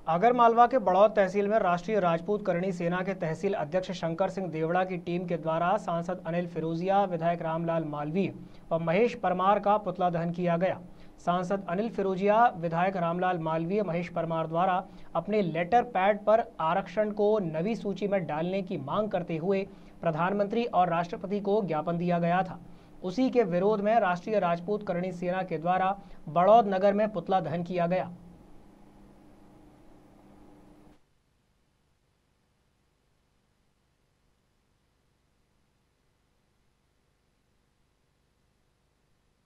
आगरमालवा के बड़ौद तहसील में राष्ट्रीय राजपूत करणी सेना के तहसील अध्यक्ष शंकर सिंह देवड़ा की टीम के द्वारा सांसद अनिल फिरोजिया, विधायक रामलाल मालवीय व महेश परमार का पुतला दहन किया गया। सांसद अनिल फिरोजिया, विधायक रामलाल मालवीय, महेश परमार द्वारा अपने लेटर पैड पर आरक्षण को नवी सूची में डालने की मांग करते हुए प्रधानमंत्री और राष्ट्रपति को ज्ञापन दिया गया था। उसी के विरोध में राष्ट्रीय राजपूत करणी सेना के द्वारा बड़ौद नगर में पुतला दहन किया गया।